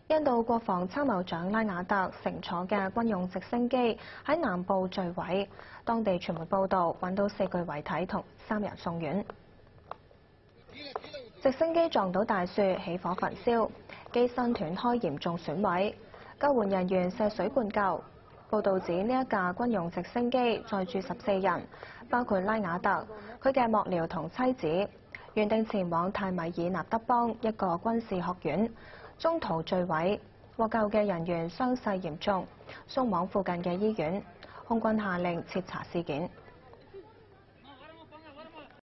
印度國防參謀長拉瓦特乘坐嘅軍用直升機喺南部墜毀，當地傳媒報道揾到4具遺體同3人送院。直升機撞到大樹，起火焚燒，機身斷開嚴重損毀，救援人員射水灌救。報道指呢一架軍用直升機載住14人，包括拉瓦特、佢嘅幕僚同妻子，原定前往泰米爾納德邦一個軍事學院，中途墜毀。獲救嘅人員傷勢嚴重，送往附近嘅醫院。空軍下令徹查事件。